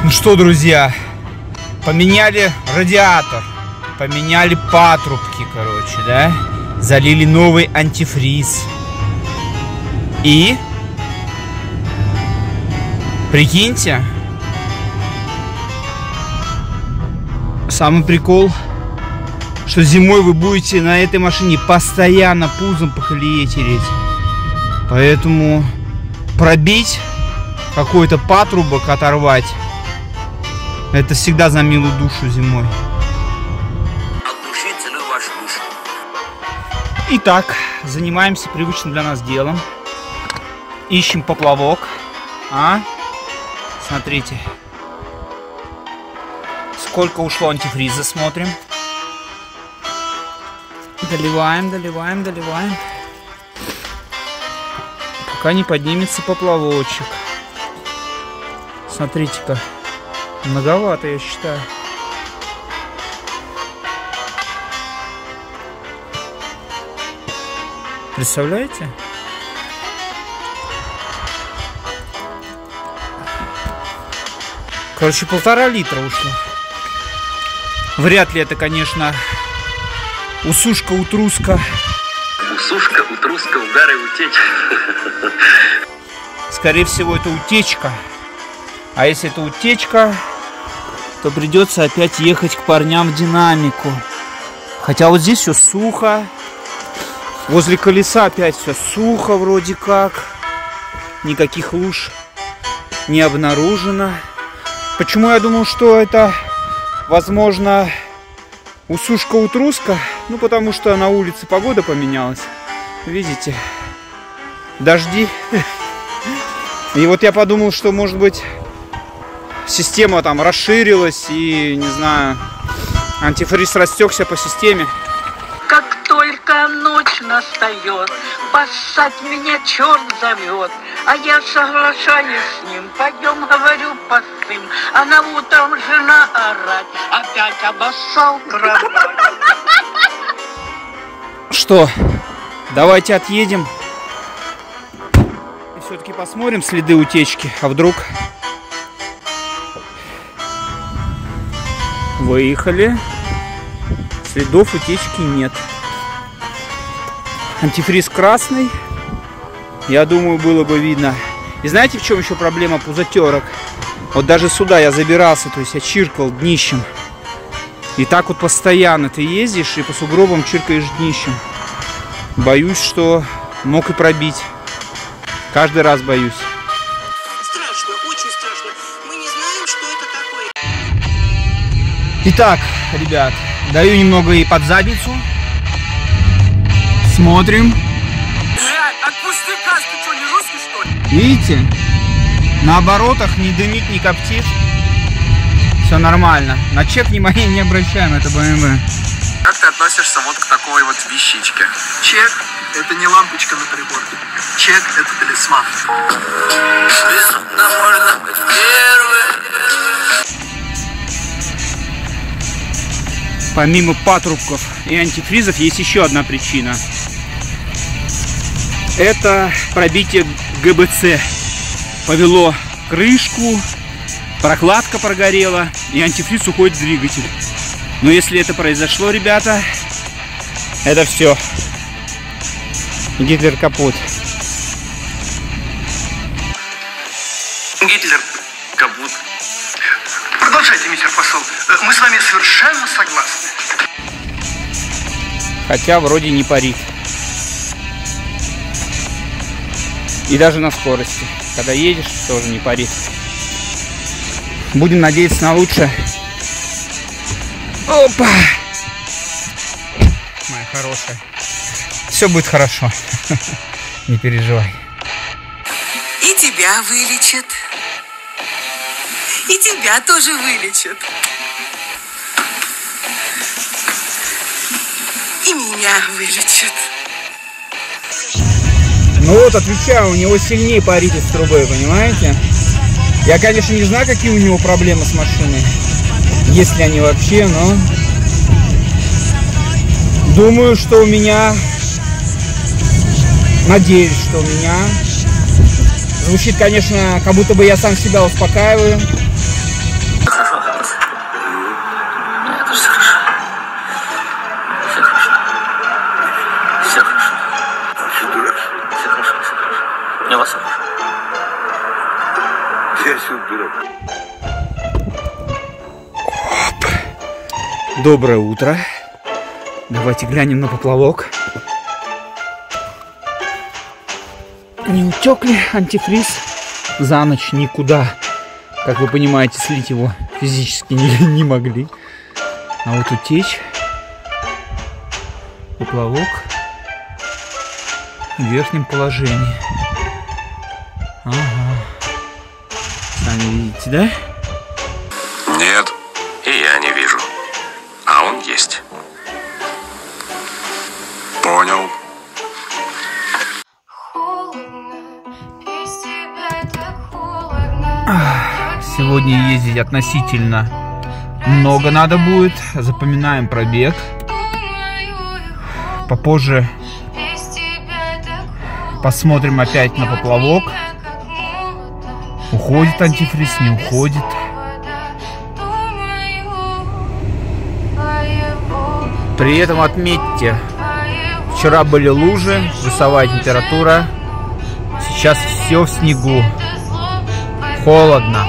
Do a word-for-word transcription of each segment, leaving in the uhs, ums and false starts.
Ну что, друзья, поменяли радиатор, поменяли патрубки, короче, да, залили новый антифриз. И прикиньте, самый прикол, что зимой вы будете на этой машине постоянно пузом по колее тереть. Поэтому пробить какой-то патрубок, оторвать, это всегда за милую душу зимой. Итак, занимаемся привычным для нас делом. Ищем поплавок. А? Смотрите. Сколько ушло антифриза, смотрим. Доливаем, доливаем, доливаем. Пока не поднимется поплавочек. Смотрите-ка. Многовато, я считаю. Представляете? Короче, полтора литра ушло. Вряд ли это, конечно, усушка, утруска. Усушка, утруска, удары, утечка. Скорее всего, это утечка. А если это утечка, то придется опять ехать к парням в динамику. Хотя вот здесь все сухо. Возле колеса опять все сухо вроде как. Никаких луж не обнаружено. Почему я думал, что это, возможно, усушка-утруска? Ну, потому что на улице погода поменялась. Видите? Дожди. И вот я подумал, что, может быть, система там расширилась и, не знаю, антифриз растекся по системе. Как только ночь настает, поссать меня черт зовет, а я соглашаюсь с ним, пойдем, говорю, посым, а на утром жена орать, опять обоссал кровать. Что, давайте отъедем и все-таки посмотрим следы утечки, а вдруг... Выехали. Следов утечки нет. Антифриз красный. Я думаю, было бы видно. И знаете, в чем еще проблема пузотерок? Вот даже сюда я забирался, то есть я чиркал днищем. И так вот постоянно ты ездишь и по сугробам чиркаешь днищем. Боюсь, что мог и пробить. Каждый раз боюсь. Страшно, очень страшно. Мы не знаем, что это такое. Итак, ребят, даю немного и под задницу. Смотрим. Блядь, отпусти газ, ты что, не русский, что ли? Видите? На оборотах не дымит, не коптит. Все нормально. На чек внимания не обращаем, это бэ эм вэ. Как ты относишься вот к такой вот вещичке? Чек – это не лампочка на приборке. Чек – это талисман. Можно быть первым. Помимо патрубков и антифризов есть еще одна причина. Это пробитие гэ бэ цэ. Повело крышку, прокладка прогорела и антифриз уходит в двигатель. Но если это произошло, ребята, это все. Гитлер капут. Гитлер капут. Продолжайте, мистер посол. Мы с вами совершенно согласны. Хотя вроде не парит. И даже на скорости. Когда едешь, тоже не парит. Будем надеяться на лучшее. Опа! Моя хорошая. Все будет хорошо. Не переживай. И тебя вылечат. И тебя тоже вылечат. И меня вылечат. Ну вот, отвечаю, у него сильнее парит из трубы, понимаете? Я, конечно, не знаю, какие у него проблемы с машиной. Есть ли они вообще, но... Думаю, что у меня... Надеюсь, что у меня... Звучит, конечно, как будто бы я сам себя успокаиваю. Оп. Доброе утро. Давайте глянем на поплавок. Не утек ли антифриз? За ночь никуда. Как вы понимаете, слить его физически не, не могли. А вот утечь. Поплавок в верхнем положении. Ага. Сами видите, да? Нет, и я не вижу. А он есть. Понял. Сегодня ездить относительно много надо будет. Запоминаем пробег. Попозже посмотрим опять на поплавок. Уходит антифриз, не уходит. При этом отметьте, вчера были лужи, плюсовая температура. Сейчас все в снегу. Холодно.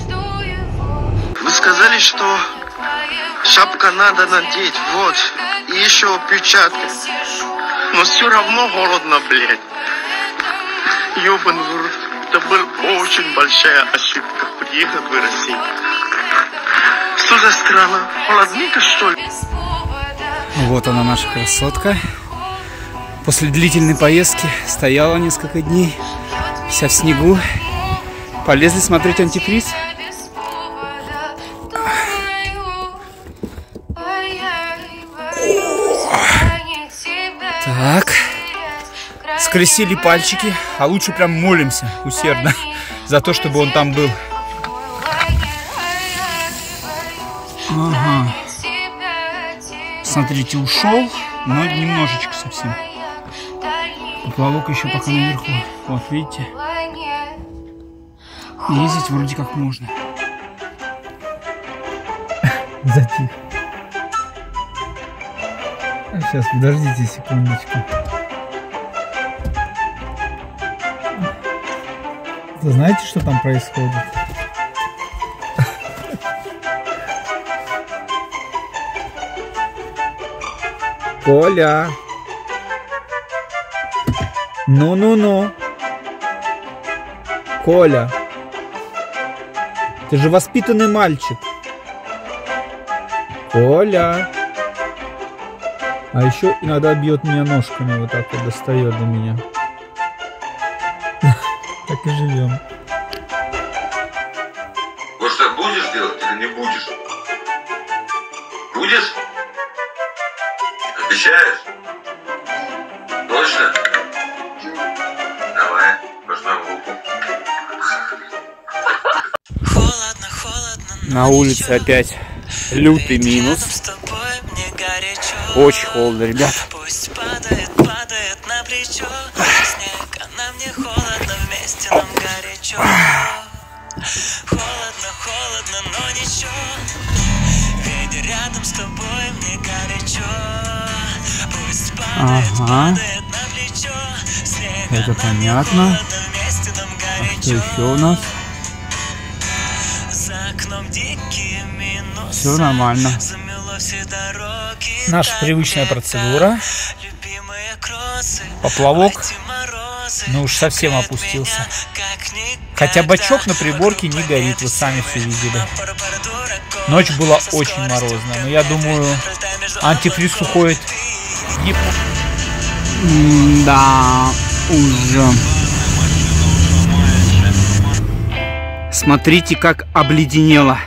Вы сказали, что шапка надо надеть, вот, и еще перчатки. Но все равно холодно, блядь. Ёбаный в рот. Это была очень большая ошибка приехать в Россию. Что за страна? Холодненько, что ли? Вот она, наша красотка. После длительной поездки стояла несколько дней, вся в снегу. Полезли смотреть антифриз. Так. Скрестили пальчики, а лучше прям молимся усердно за то, чтобы он там был. Ага. Смотрите, ушел, но немножечко совсем. Поплавок еще пока наверху. Вот, видите? Ездить вроде как можно. Затих. Сейчас, подождите секундочку. Вы знаете, что там происходит? Коля! Ну-ну-ну! Коля! Ты же воспитанный мальчик! Коля! А еще иногда бьет меня ножками, вот так вот достает до меня. Так и живем. Ну что, будешь делать или не будешь? Будешь? Обещаешь? Точно? Давай, пожмем руку. Холодно, холодно, на улице опять лютый минус. Очень холодно, ребят. Пусть падает, падает на плечо снег, а нам не холодно, вместе нам горячо. Холодно, холодно, но ничего, ведь рядом с тобой мне горячо. Пусть падает, Ага. падает на плечо снег, Это а нам не понятно. холодно, вместе нам А горячо. что еще у нас? За окном дикие минусы. Все нормально. Замело все дороги. Наша так привычная медленно. процедура. Любимые кроссы, Поплавок, эти морозы ну уж совсем греют опустился. меня, как никогда. Хотя бачок на приборке не горит, вы сами все видели. Ночь была очень морозная, но я думаю, антифриз уходит. Не... Да, уже. Смотрите, как обледенело.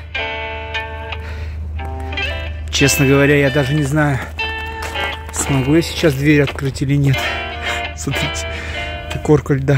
Честно говоря, я даже не знаю, смогу я сейчас дверь открыть или нет. Смотрите, это корка льда.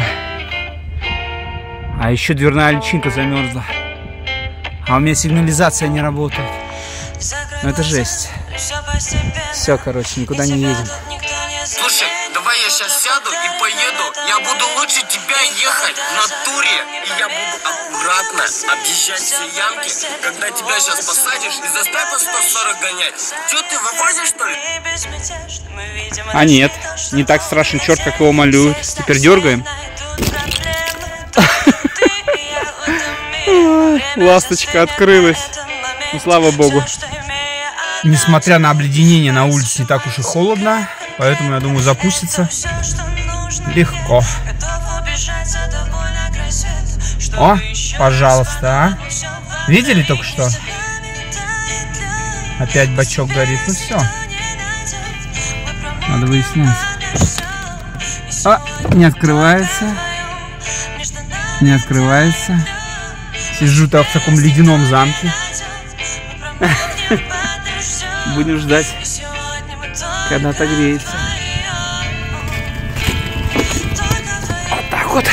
А еще дверная личинка замерзла. А у меня сигнализация не работает. Ну это жесть. Все, короче, никуда не едем. Слушай, давай я сейчас сяду и поеду. Я буду лучше тебя ехать в натуре. И я буду аккуратно объезжать все ямки, когда тебя сейчас посадишь и заставь по сто сорок гонять. Че, ты вывозишь, что ли? А нет, не так страшен черт, как его малюют. Теперь дергаем. Ласточка открылась. Ну, слава богу. Несмотря на обледенение, на улице не так уж и холодно. Поэтому, я думаю, запустится легко. О, пожалуйста, а? Видели только что? Опять бачок горит. Ну все. Надо выяснять. А, не открывается. Не открывается. Сижу-то в таком ледяном замке. Будем ждать, когда отогреется. Вот так вот.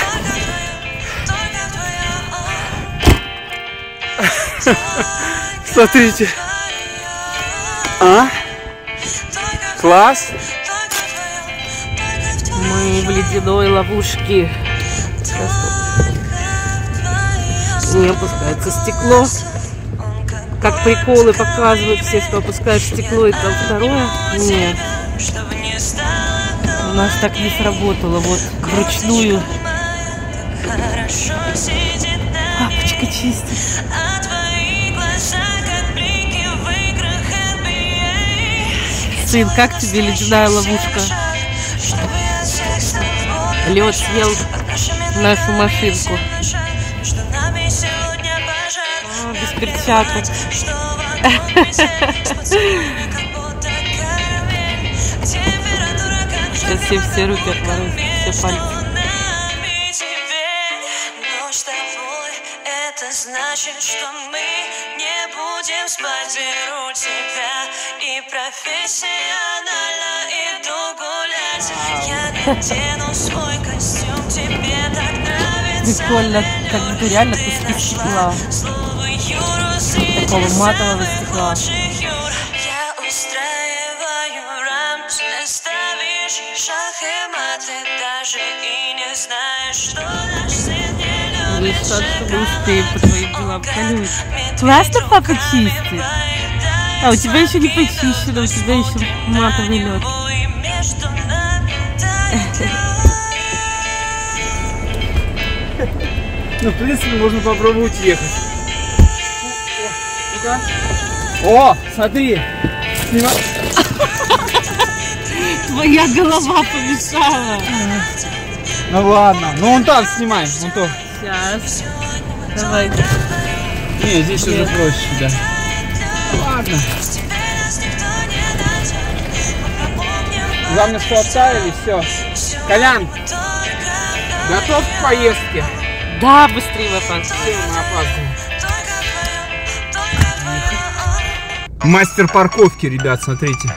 Смотрите. А? Класс. Мы в ледяной ловушке. Не опускается стекло. Как приколы показывают все, что опускают стекло, и там второе. Нет. У нас так не сработало. Вот вручную. Папочка чистит. Сын, как тебе ледяная ловушка? Лед съел нашу машинку. О, без перчаток. Сейчас все, все руки отморозят, все пальцы. Это значит, что мы не будем спать, беру тебя и профессионально иду гулять. Я надену свой костюм, тебе так нравится. Прикольно, как будто реально куски стекла. Такого матового стекла. Я устраиваю рамс, не ставишь шах и мат, ты даже и не знаешь, что наш сын не любит. Лишь так, что мы успеем по твоим делам. Колюсь. Классно папа чистит. А у тебя еще не почищено, у тебя еще матовый лед. Ну, в принципе, можно попробовать ехать. Ну-ка. О, смотри. Снимай. Твоя голова помешала. Ну ладно. Ну, вон там снимай. Вон то. Сейчас. Давай. Не, здесь уже проще, да. Ладно. Главное, что оставили, все. Колян, готов к поездке? Да, быстрее опаздывай. Все, мы опаздываем. Мастер парковки, ребят, смотрите.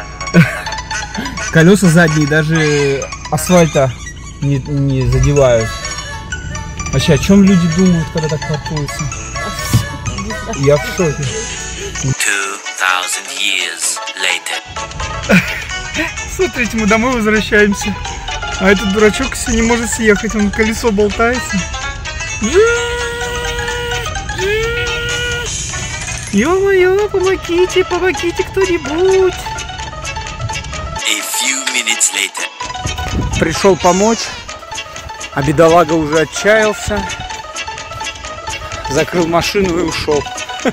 Колеса задние даже асфальта не, не задевают. Вообще, о чем люди думают, когда так паркуются? Я в шоке. two thousand years later. Смотрите, мы домой возвращаемся. А этот дурачок все не может съехать. Он колесо болтается. Ё-моё, помогите, помогите кто-нибудь. A few minutes later. Пришел помочь, а бедолага уже отчаялся. Закрыл машину и ушел.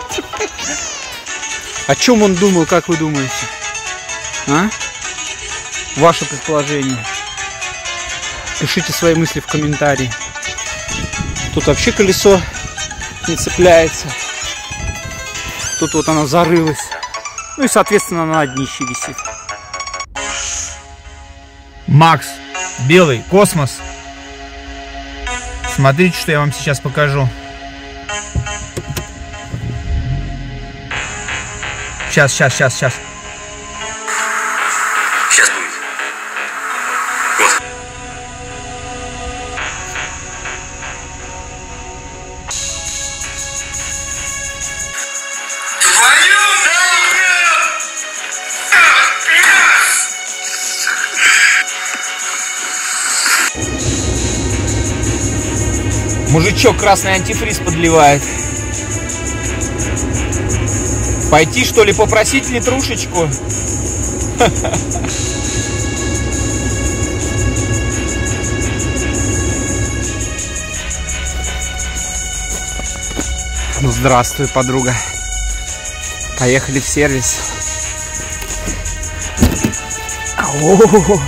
О чем он думал, как вы думаете? А? Ваше предположение. Пишите свои мысли в комментарии. Тут вообще колесо не цепляется. Тут вот оно зарылось. Ну и, соответственно, на днище висит. Макс, белый, космос. Смотрите, что я вам сейчас покажу. Сейчас, сейчас, сейчас, сейчас. Сейчас будет. Вот. Твою Мужичок красный антифриз подливает. Пойти, что ли, попросить литрушечку? Ну, здравствуй, подруга. Поехали в сервис. О-о-о.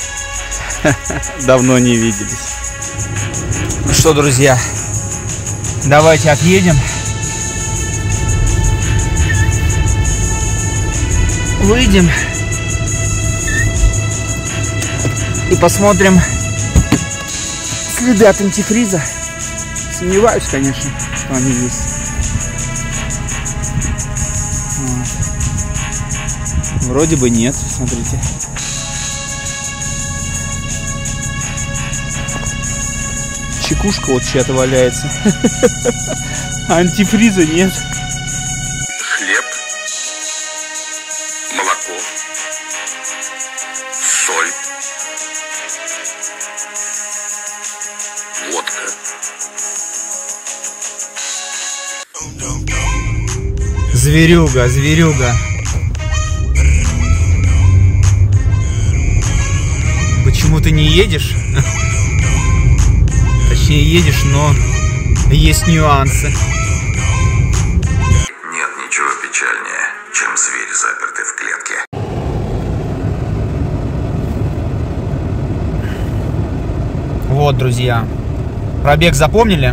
Давно не виделись. Ну что, друзья, давайте отъедем. Выйдем. И посмотрим следы от антифриза. Сомневаюсь, конечно, что они есть. Вроде бы нет, смотрите. Чекушка вот чья-то валяется. Антифриза нет. Хлеб, молоко, соль, водка. Зверюга, зверюга. Почему ты не едешь? Точнее, едешь, но есть нюансы. Нет ничего печальнее, чем зверь, запертый в клетке. Вот, друзья. Пробег запомнили?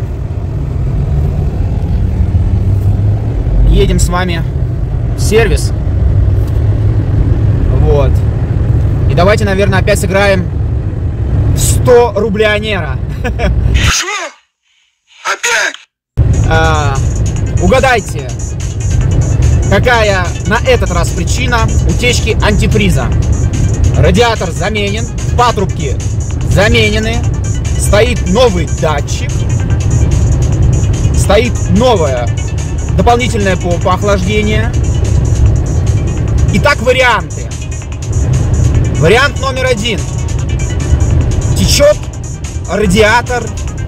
Едем с вами в сервис. Вот. И давайте, наверное, опять сыграем в сто рублионера. Что? Опять? А, угадайте, какая на этот раз причина утечки антифриза? Радиатор заменен, патрубки заменены, стоит новый датчик, стоит новая дополнительная помпа охлаждения. Итак, варианты. Вариант номер один. Течет радиатор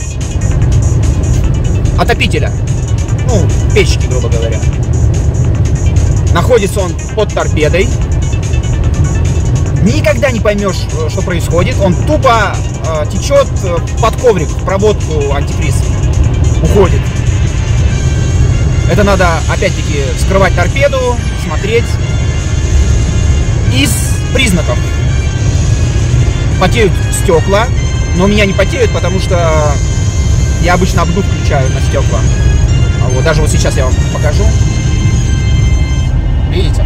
отопителя, ну, печки, грубо говоря. Находится он под торпедой. Никогда не поймешь, что происходит. Он тупо э, течет под коврик, в проводку антифриз уходит. Это надо, опять-таки, вскрывать торпеду, смотреть. Из признаков. Потеют стекла, но у меня не потеют, потому что я обычно обдув включаю на стекла. А вот даже вот сейчас я вам покажу. Видите?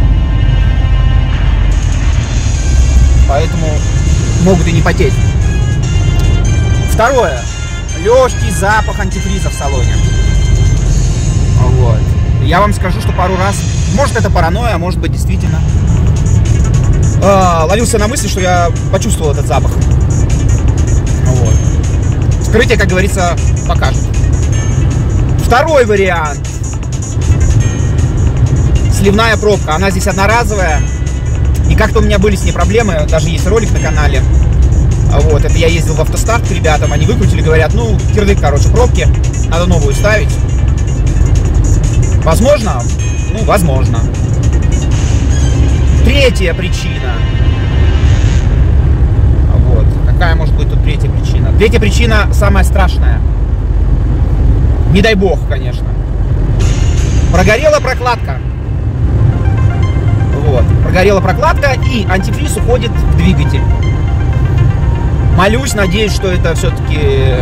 Поэтому могут и не потеть. Второе. Легкий запах антифриза в салоне. Вот. Я вам скажу, что пару раз, может это паранойя, а может быть действительно, э, ловился на мысли, что я почувствовал этот запах. Вот. Вскрытие, как говорится, покажет. Второй вариант. Сливная пробка. Она здесь одноразовая. И как-то у меня были с ней проблемы. Даже есть ролик на канале. Вот. Это я ездил в автостарт к ребятам. Они выкрутили, говорят, ну, кирдык, короче, пробки. Надо новую ставить. Возможно? Ну, возможно. Третья причина. Вот. Какая может быть тут третья причина? Третья причина самая страшная. Не дай бог, конечно. Прогорела прокладка. Вот. Прогорела прокладка, и антифриз уходит в двигатель. Молюсь, надеюсь, что это все-таки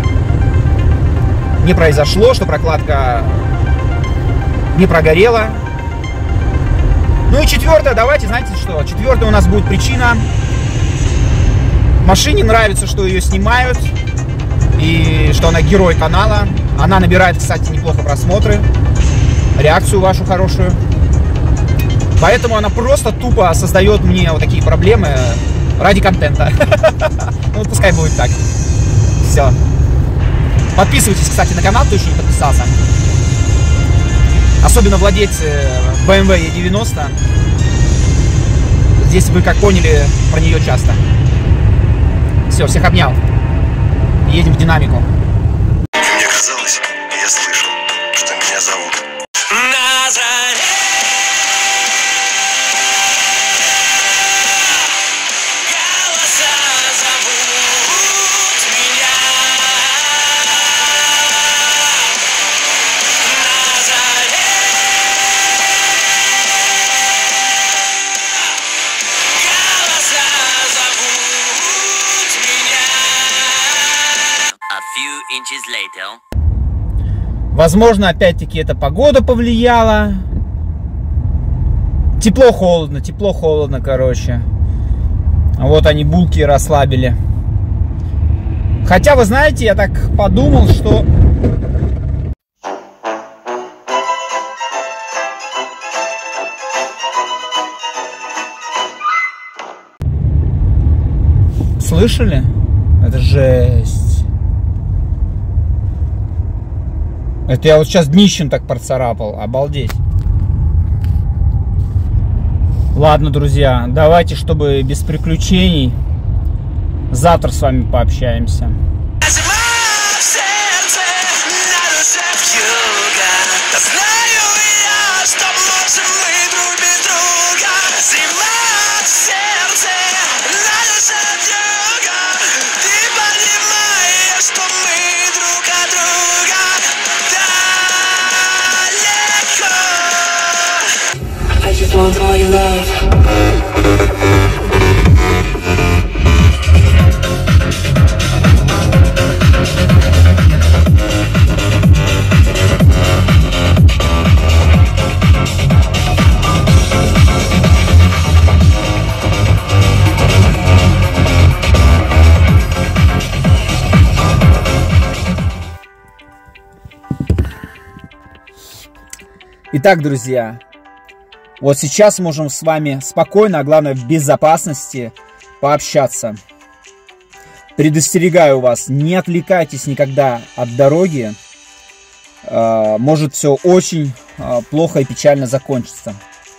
не произошло, что прокладка не прогорела. Ну и четвертое, давайте, знаете что? Четвертая у нас будет причина. Машине нравится, что ее снимают, и что она герой канала. Она набирает, кстати, неплохо просмотры, реакцию вашу хорошую. Поэтому она просто тупо создает мне вот такие проблемы ради контента. Ну, пускай будет так. Все. Подписывайтесь, кстати, на канал, кто еще не подписался. Особенно владельцы бэ эм вэ и девяносто. Здесь вы, как поняли, про нее часто. Все, всех обнял. Едем в динамику. Мне казалось, я слышал, что меня зовут. Возможно, опять-таки, эта погода повлияла. Тепло-холодно, тепло-холодно, короче. Вот они булки расслабили. Хотя, вы знаете, я так подумал, что... Слышали? Это жесть. Это я вот сейчас днищем так процарапал. Обалдеть. Ладно, друзья, давайте, чтобы без приключений, завтра с вами пообщаемся. Want all your love. Итак, друзья, вот сейчас можем с вами спокойно, а главное в безопасности пообщаться. Предостерегаю вас, не отвлекайтесь никогда от дороги. Может все очень плохо и печально закончиться.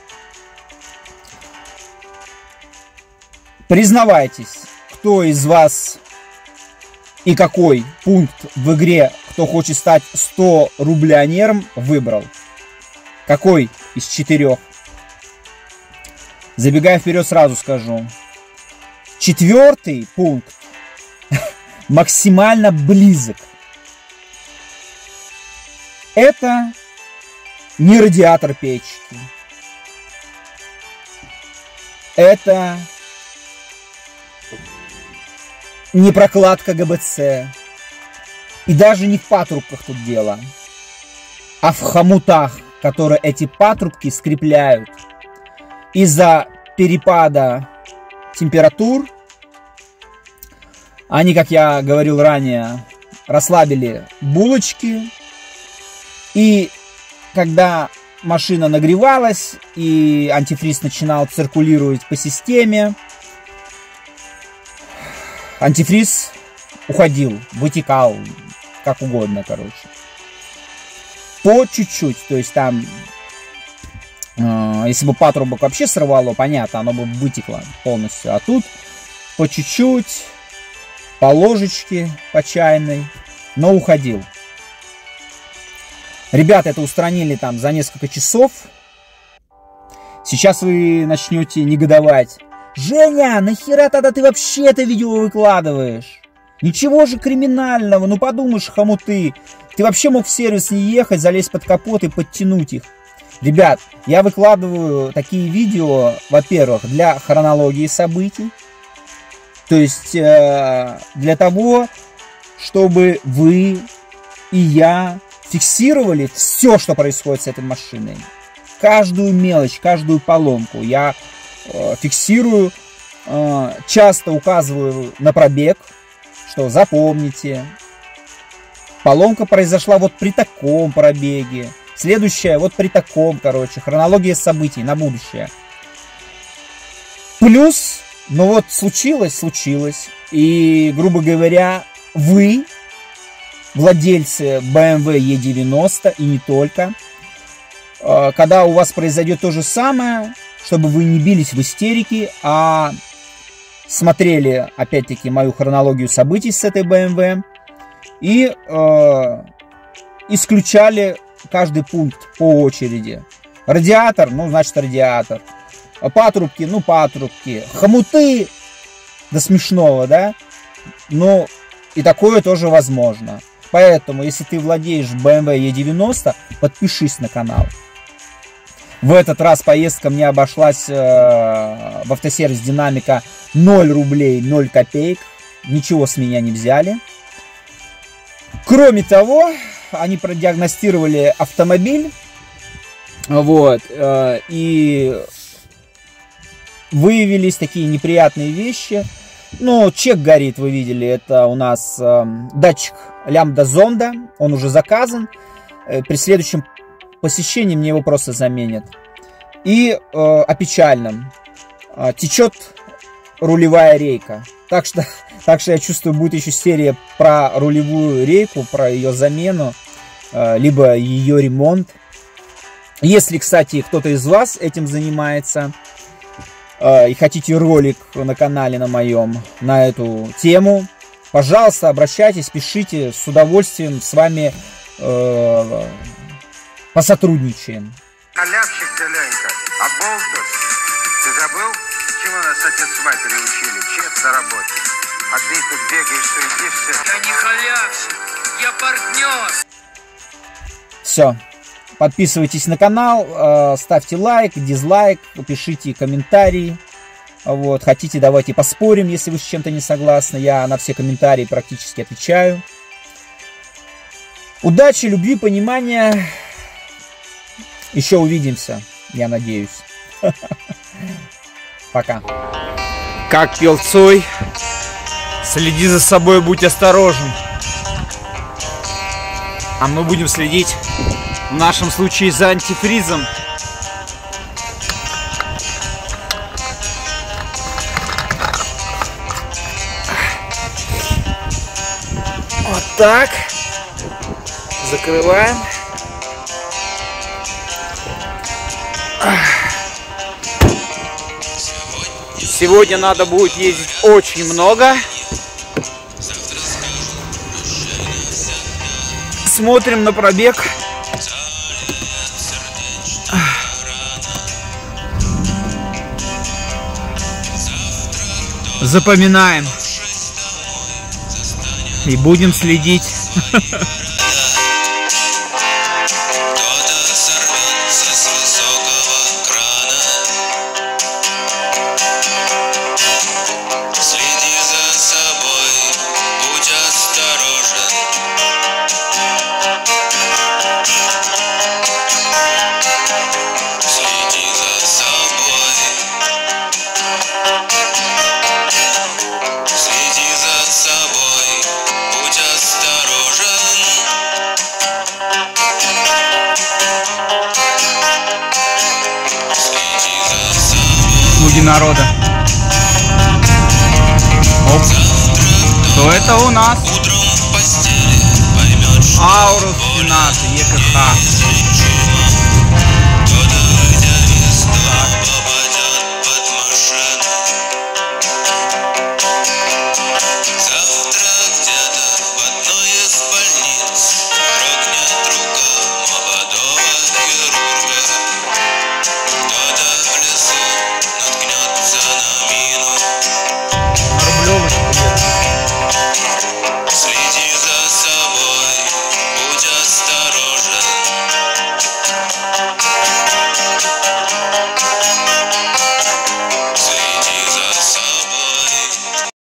Признавайтесь, кто из вас и какой пункт в игре, кто хочет стать сто рублянером, выбрал. Какой из четырех? Забегая вперед, сразу скажу. Четвертый пункт максимально близок. Это не радиатор печки. Это не прокладка ГБЦ. И даже не в патрубках тут дело, а в хомутах, которые эти патрубки скрепляют. Из-за перепада температур они, как я говорил ранее, расслабили булочки. И когда машина нагревалась и антифриз начинал циркулировать по системе, антифриз уходил, вытекал, как угодно, короче. По чуть-чуть, то есть там, э, если бы патрубок вообще сорвало, понятно, оно бы вытекло полностью. А тут по чуть-чуть, по ложечке, по чайной, но уходил. Ребята это устранили там за несколько часов. Сейчас вы начнете негодовать. Женя, нахера тогда ты вообще это видео выкладываешь? Ничего же криминального, ну подумаешь, хомуты. Ты вообще мог в сервис не ехать, залезть под капот и подтянуть их. Ребят, я выкладываю такие видео, во-первых, для хронологии событий. То есть э, для того, чтобы вы и я фиксировали все, что происходит с этой машиной. Каждую мелочь, каждую поломку я э, фиксирую. Э, часто указываю на пробег, что запомните. Поломка произошла вот при таком пробеге. Следующая вот при таком, короче. Хронология событий на будущее. Плюс, ну вот случилось, случилось. И, грубо говоря, вы, владельцы бэ эм вэ е девяносто и не только, когда у вас произойдет то же самое, чтобы вы не бились в истерике, а смотрели, опять-таки, мою хронологию событий с этой бэ эм вэ и э, исключали каждый пункт по очереди. Радиатор, ну, значит, радиатор. Патрубки, ну, патрубки. Хомуты, до смешного, да? Ну, и такое тоже возможно. Поэтому, если ты владеешь бэ эм вэ е девяносто, подпишись на канал. В этот раз поездка мне обошлась э, в автосервис Динамика ноль рублей, ноль копеек. Ничего с меня не взяли. Кроме того, они продиагностировали автомобиль, вот, э, и выявились такие неприятные вещи. Ну, чек горит, вы видели, это у нас э, датчик лямбда-зонда, он уже заказан. Э, при следующем посещении мне его просто заменят. И э, о печальном. Э, течет рулевая рейка. Так что, так что я чувствую, будет еще серия про рулевую рейку, про ее замену, э, либо ее ремонт. Если, кстати, кто-то из вас этим занимается, и хотите ролик на канале на моем на эту тему, пожалуйста, обращайтесь, пишите, с удовольствием с вами э, посотрудничаем. Халявщик ты, Ленька, оболтус. Ты забыл, чему нас отец с матерью учили? Честно работать. А ты тут бегаешь, суетишься. Я не халявщик, я партнер. Все. Подписывайтесь на канал, ставьте лайк, дизлайк, пишите комментарии. Вот. Хотите, давайте поспорим, если вы с чем-то не согласны. Я на все комментарии практически отвечаю. Удачи, любви, понимания. Еще увидимся, я надеюсь. Пока. Как пел Цой, следи за собой, будь осторожен. А мы будем следить, в нашем случае, за антифризом. Вот так. Закрываем. Сегодня надо будет ездить очень много. Смотрим на пробег. Запоминаем. И будем следить. Слуги народа. Оп. Что это у нас? Аурус Сенат, ЕКХ.